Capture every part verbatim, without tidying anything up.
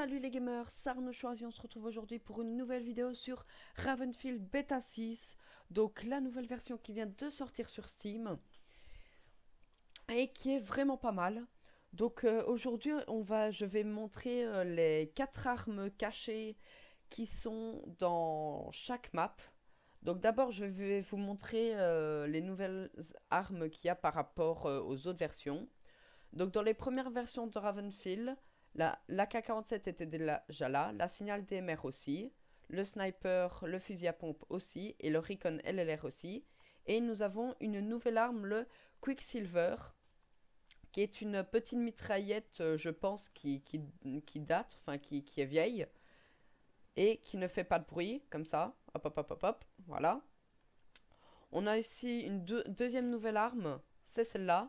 Salut les gamers, Sarno Choisi, on se retrouve aujourd'hui pour une nouvelle vidéo sur Ravenfield Beta six. Donc la nouvelle version qui vient de sortir sur Steam et qui est vraiment pas mal. Donc euh, aujourd'hui on va, je vais montrer euh, les quatre armes cachées qui sont dans chaque map. Donc d'abord je vais vous montrer euh, les nouvelles armes qu'il y a par rapport euh, aux autres versions. Donc dans les premières versions de Ravenfield, la, l'A K quarante-sept était déjà là, la signal D M R aussi, le sniper, le fusil à pompe aussi, et le Recon L L R aussi. Et nous avons une nouvelle arme, le Quicksilver, qui est une petite mitraillette, euh, je pense, qui, qui, qui date, enfin qui, qui est vieille, et qui ne fait pas de bruit, comme ça. Hop, hop, hop, hop, hop, voilà. On a aussi une deux- deuxième nouvelle arme, c'est celle-là.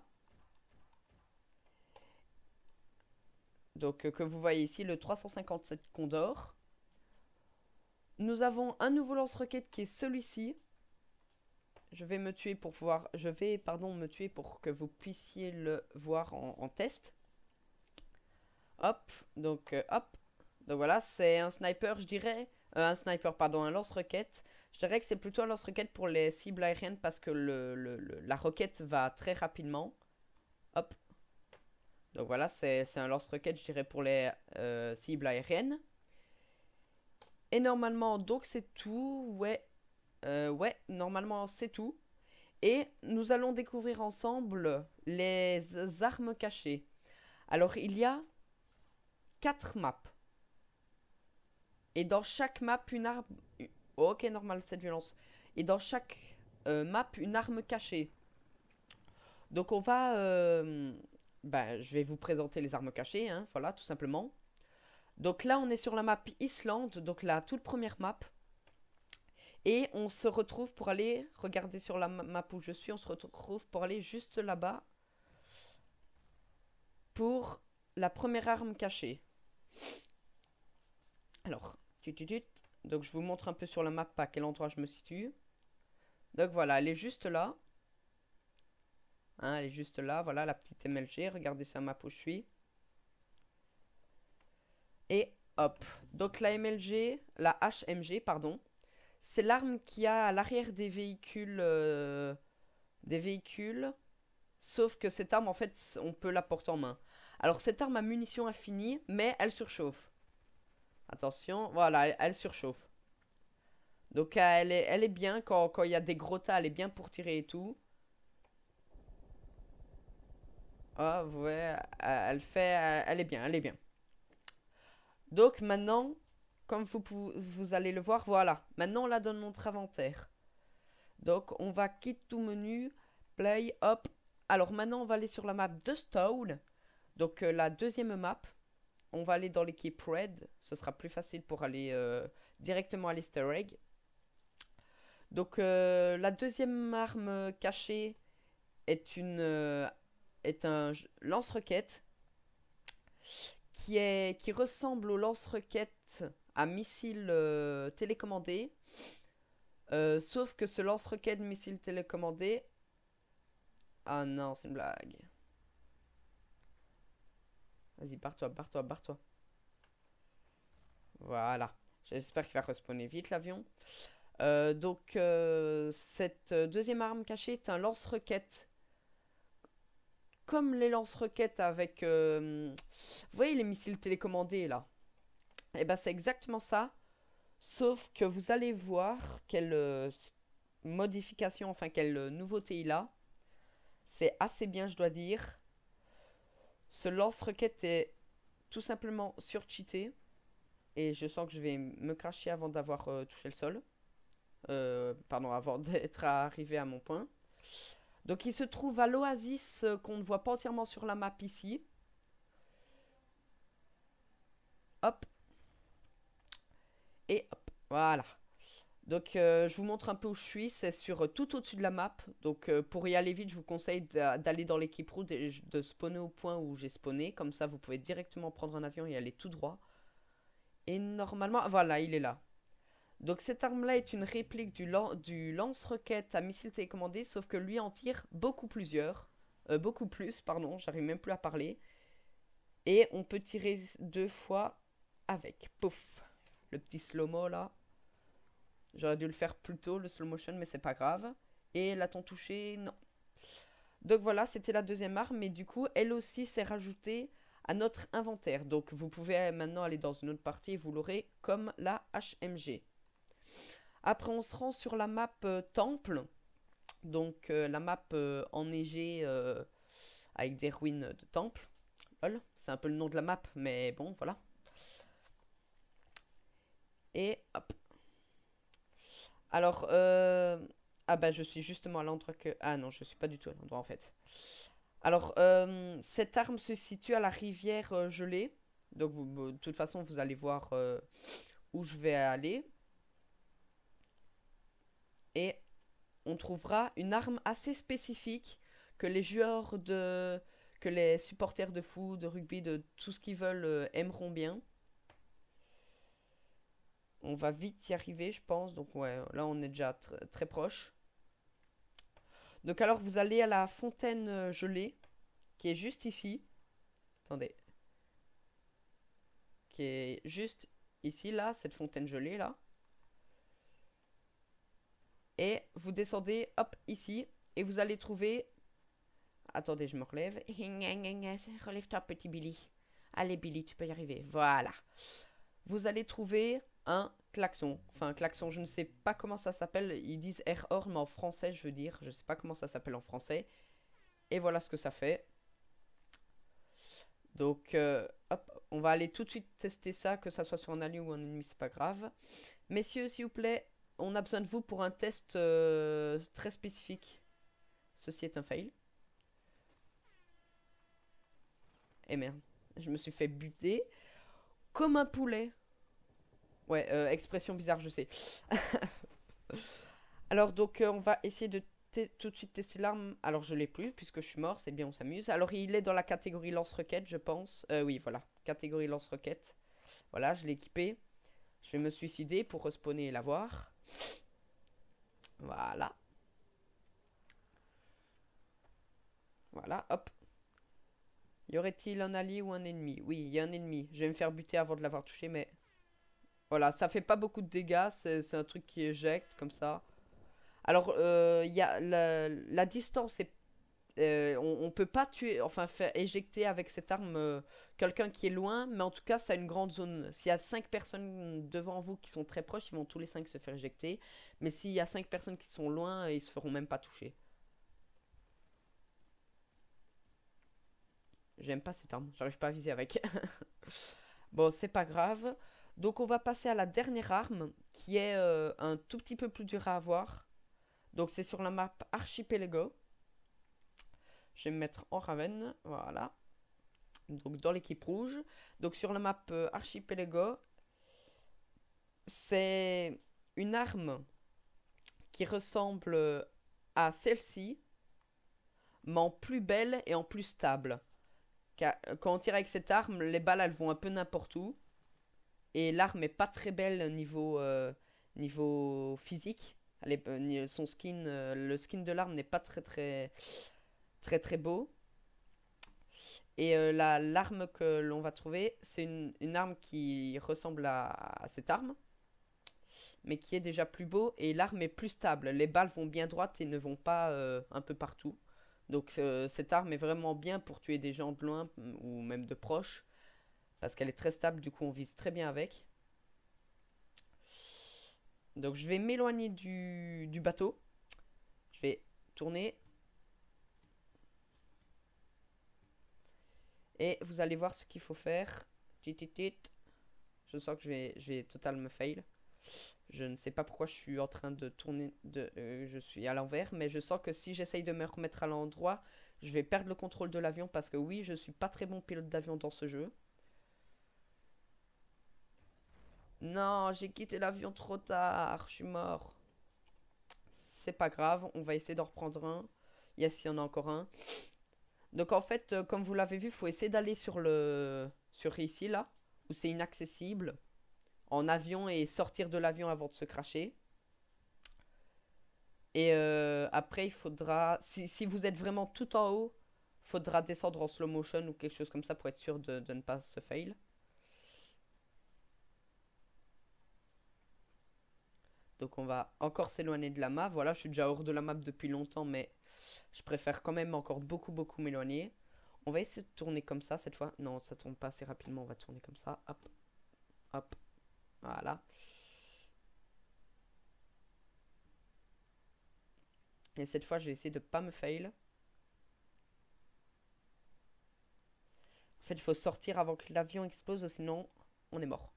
Donc, euh, que vous voyez ici, le trois cent cinquante-sept Condor. Nous avons un nouveau lance-roquette qui est celui-ci. Je vais me tuer pour pouvoir... Je vais, pardon, me tuer pour que vous puissiez le voir en, en test. Hop, donc, euh, hop. Donc voilà, c'est un sniper, je dirais... euh, un sniper, pardon, un lance-roquette. Je dirais que c'est plutôt un lance-roquette pour les cibles aériennes parce que le, le- le- la roquette va très rapidement. Hop. Donc voilà, c'est c'est un lance-roquette, je dirais, pour les euh, cibles aériennes. Et normalement, donc c'est tout. Ouais, euh, ouais, normalement c'est tout. Et nous allons découvrir ensemble les armes cachées. Alors, il y a quatre maps. Et dans chaque map, une arme... Oh, ok, normal, cette violence. Et dans chaque euh, map, une arme cachée. Donc, on va... euh, ben, je vais vous présenter les armes cachées, hein, voilà, tout simplement. Donc là, on est sur la map Islande, donc la toute première map. Et on se retrouve pour aller... Regardez sur la map où je suis, on se retrouve pour aller juste là-bas. Pour la première arme cachée. Alors, tut, tut, tut. Donc je vous montre un peu sur la map à quel endroit je me situe. Donc voilà, elle est juste là. Hein, elle est juste là, voilà la petite M L G. Regardez sur la map où je suis. Et hop. Donc la M L G, la H M G, pardon, c'est l'arme qui a à l'arrière des véhicules, euh, des véhicules. Sauf que cette arme, en fait, on peut la porter en main. Alors cette arme a munition infinie, mais elle surchauffe. Attention, voilà, elle, elle surchauffe. Donc elle est, elle est bien quand quand il y a des gros tas, elle est bien pour tirer et tout. Ah ouais, euh, elle fait, elle, elle est bien, elle est bien. Donc maintenant, comme vous, pou- vous allez le voir, voilà. Maintenant on l'a dans notre inventaire. Donc on va quitter tout menu, play, hop. Alors maintenant on va aller sur la map de Stone. Donc euh, la deuxième map. On va aller dans l'équipe Red. Ce sera plus facile pour aller euh, directement à l'Easter egg. Donc euh, la deuxième arme cachée est une euh, est un lance-roquette qui est qui ressemble au lance-roquette à missile euh, télécommandé, euh, sauf que ce lance-roquette missile télécommandé, ah non, c'est une blague. Vas-y, barre-toi, barre-toi, barre-toi. Voilà. J'espère qu'il va respawner vite l'avion. Euh, donc euh, cette deuxième arme cachée est un lance-roquette comme les lance-roquettes avec euh, vous voyez les missiles télécommandés là. Et ben c'est exactement ça. Sauf que vous allez voir quelle euh, modification, enfin quelle euh, nouveauté il a. C'est assez bien, je dois dire. Ce lance-roquette est tout simplement surcheaté. Et je sens que je vais me cracher avant d'avoir euh, touché le sol. Euh, pardon, avant d'être arrivé à mon point. Donc il se trouve à l'oasis euh, qu'on ne voit pas entièrement sur la map ici. Hop. Et hop. Voilà. Donc euh, je vous montre un peu où je suis, c'est sur euh, tout au-dessus de la map. Donc euh, pour y aller vite, je vous conseille d'a- d'aller dans l'équipe route et de spawner au point où j'ai spawné. Comme ça, vous pouvez directement prendre un avion et aller tout droit. Et normalement, voilà, il est là. Donc cette arme-là est une réplique du, lan- du lance-roquette à missile télécommandé, sauf que lui en tire beaucoup plusieurs. Euh, beaucoup plus, pardon, j'arrive même plus à parler. Et on peut tirer deux fois. avec. Pouf. Le petit slow-mo là. J'aurais dû le faire plus tôt, le slow motion, mais c'est pas grave. Et l'a-t-on touché? Non. Donc voilà, c'était la deuxième arme, mais du coup, elle aussi s'est rajoutée à notre inventaire. Donc vous pouvez maintenant aller dans une autre partie et vous l'aurez comme la H M G. Après, on se rend sur la map euh, Temple. Donc euh, la map euh, enneigée euh, avec des ruines de temple. C'est un peu le nom de la map, mais bon, voilà. Et hop. Alors, euh... ah bah je suis justement à l'endroit que... Ah non, je suis pas du tout à l'endroit en fait. Alors, euh, cette arme se situe à la rivière euh, gelée. Donc, vous, de toute façon, vous allez voir euh, où je vais aller. Et on trouvera une arme assez spécifique que les joueurs de... que les supporters de foot, de rugby, de tout ce qu'ils veulent euh, aimeront bien. On va vite y arriver, je pense. Donc, ouais, là, on est déjà tr très proche. Donc, alors, vous allez à la fontaine euh, gelée, qui est juste ici. Attendez. Qui est juste ici, là, cette fontaine gelée, là. Et vous descendez, hop, ici. Et vous allez trouver... Attendez, je me relève. Relève-toi, petit Billy. Allez, Billy, tu peux y arriver. Voilà. Vous allez trouver un klaxon. Enfin, un klaxon, je ne sais pas comment ça s'appelle. Ils disent air-horn, mais en français, je veux dire. Je ne sais pas comment ça s'appelle en français. Et voilà ce que ça fait. Donc, euh, hop, on va aller tout de suite tester ça, que ça soit sur un allié ou un ennemi, c'est pas grave. Messieurs, s'il vous plaît, on a besoin de vous pour un test euh, très spécifique. Ceci est un fail. Eh merde, je me suis fait buter comme un poulet. Ouais, euh, expression bizarre, je sais. Alors, donc, euh, on va essayer de tout de suite tester l'arme. Alors, je l'ai plus, puisque je suis mort, c'est bien, on s'amuse. Alors, il est dans la catégorie lance-roquette, je pense. Euh, oui, voilà, catégorie lance-roquette. Voilà, je l'ai équipé. Je vais me suicider pour respawner et l'avoir. Voilà. Voilà, hop. Y aurait-il un allié ou un ennemi? Oui, il y a un ennemi. Je vais me faire buter avant de l'avoir touché, mais... Voilà, ça fait pas beaucoup de dégâts. C'est un truc qui éjecte, comme ça. Alors, euh, il y a la, la distance est... euh, on, on peut pas tuer, enfin faire éjecter avec cette arme euh, quelqu'un qui est loin, mais en tout cas, ça a une grande zone. S'il y a cinq personnes devant vous qui sont très proches, ils vont tous les cinq se faire éjecter. Mais s'il y a cinq personnes qui sont loin, ils se feront même pas toucher. J'aime pas cette arme, j'arrive pas à viser avec. Bon, c'est pas grave. Donc, on va passer à la dernière arme, qui est euh, un tout petit peu plus dur à avoir. Donc, c'est sur la map Archipelago. Je vais me mettre en Raven, voilà. Donc, dans l'équipe rouge. Donc, sur la map euh, Archipelago, c'est une arme qui ressemble à celle-ci, mais en plus belle et en plus stable. Quand on tire avec cette arme, les balles, elles vont un peu n'importe où. Et l'arme est pas très belle niveau, euh, niveau physique. Elle est, euh, son skin, euh, le skin de l'arme n'est pas très très très très beau. Et euh, la l'arme que l'on va trouver, c'est une, une arme qui ressemble à, à cette arme, mais qui est déjà plus beau. Et l'arme est plus stable. Les balles vont bien droites et ne vont pas euh, un peu partout. Donc euh, cette arme est vraiment bien pour tuer des gens de loin ou même de proche. Parce qu'elle est très stable, du coup on vise très bien avec. Donc je vais m'éloigner du, du bateau. Je vais tourner. Et vous allez voir ce qu'il faut faire. Je sens que je vais, je vais totalement fail. Je ne sais pas pourquoi je suis en train de tourner. De, euh, je suis à l'envers. Mais je sens que si j'essaye de me remettre à l'endroit, je vais perdre le contrôle de l'avion. Parce que oui, je suis pas très bon pilote d'avion dans ce jeu. Non, j'ai quitté l'avion trop tard. Je suis mort. C'est pas grave. On va essayer d'en reprendre un. Yes, il y en a encore un. Donc en fait, euh, comme vous l'avez vu, il faut essayer d'aller sur le sur ici là, où c'est inaccessible, en avion et sortir de l'avion avant de se cracher. Et euh, après, il faudra, si, si vous êtes vraiment tout en haut, faudra descendre en slow motion ou quelque chose comme ça pour être sûr de, de ne pas se fail. Donc on va encore s'éloigner de la map. Voilà, je suis déjà hors de la map depuis longtemps, mais je préfère quand même encore beaucoup, beaucoup m'éloigner. On va essayer de tourner comme ça cette fois. Non, ça tourne pas assez rapidement. On va tourner comme ça. Hop, hop. Voilà. Et cette fois, je vais essayer de pas me fail. En fait, il faut sortir avant que l'avion explose, sinon on est mort.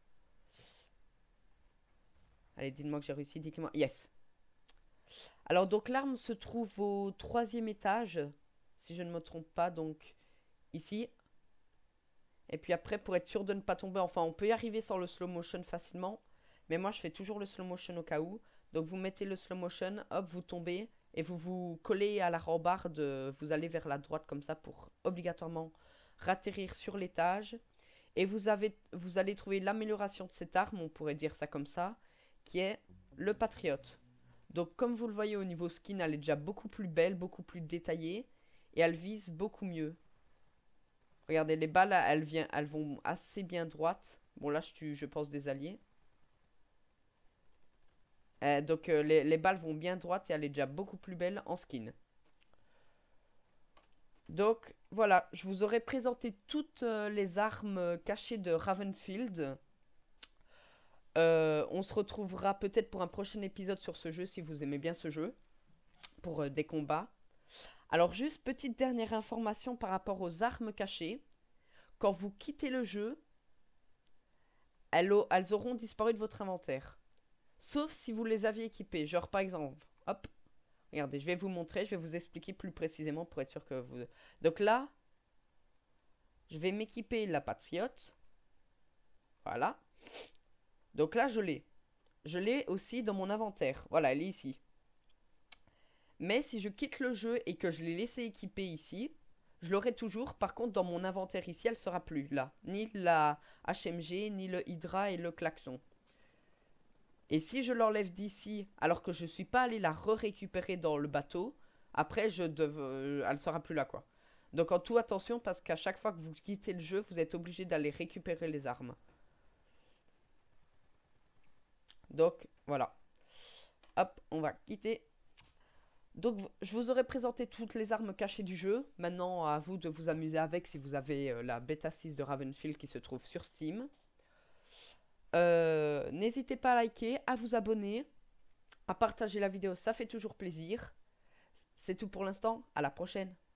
Allez, dites-moi que j'ai réussi. Dites-moi. Yes. Alors, donc l'arme se trouve au troisième étage, si je ne me trompe pas. Donc, ici. Et puis après, pour être sûr de ne pas tomber, enfin, on peut y arriver sans le slow motion facilement. Mais moi, je fais toujours le slow motion au cas où. Donc, vous mettez le slow motion, hop, vous tombez. Et vous vous collez à la rambarde. Vous allez vers la droite comme ça pour obligatoirement ratterrir sur l'étage. Et vous, avez, vous allez trouver l'amélioration de cette arme, on pourrait dire ça comme ça, qui est le Patriote. Donc, comme vous le voyez au niveau skin, elle est déjà beaucoup plus belle, beaucoup plus détaillée. Et elle vise beaucoup mieux. Regardez, les balles, elles, vient, elles vont assez bien droites. Bon, là, je tue, je pense, des alliés. Euh, donc, euh, les, les balles vont bien droites et elle est déjà beaucoup plus belle en skin. Donc, voilà, je vous aurais présenté toutes euh, les armes euh, cachées de Ravenfield. Euh, on se retrouvera peut-être pour un prochain épisode sur ce jeu, si vous aimez bien ce jeu, pour euh, des combats. Alors, juste petite dernière information par rapport aux armes cachées. Quand vous quittez le jeu, elles, elles auront disparu de votre inventaire. Sauf si vous les aviez équipées. Genre, par exemple, hop, regardez, je vais vous montrer, je vais vous expliquer plus précisément pour être sûr que vous... Donc là, je vais m'équiper la Patriote. Voilà. Donc là, je l'ai. Je l'ai aussi dans mon inventaire. Voilà, elle est ici. Mais si je quitte le jeu et que je l'ai laissé équiper ici, je l'aurai toujours. Par contre, dans mon inventaire ici, elle sera plus là. Ni la H M G, ni le Hydra et le klaxon. Et si je l'enlève d'ici, alors que je ne suis pas allé la re-récupérer dans le bateau, après, je dev... euh, elle sera plus là, quoi. Donc, en tout, attention, parce qu'à chaque fois que vous quittez le jeu, vous êtes obligé d'aller récupérer les armes. Donc, voilà. Hop, on va quitter. Donc, je vous aurais présenté toutes les armes cachées du jeu. Maintenant, à vous de vous amuser avec si vous avez euh, la bêta six de Ravenfield qui se trouve sur Steam. Euh, N'hésitez pas à liker, à vous abonner, à partager la vidéo, ça fait toujours plaisir. C'est tout pour l'instant, à la prochaine.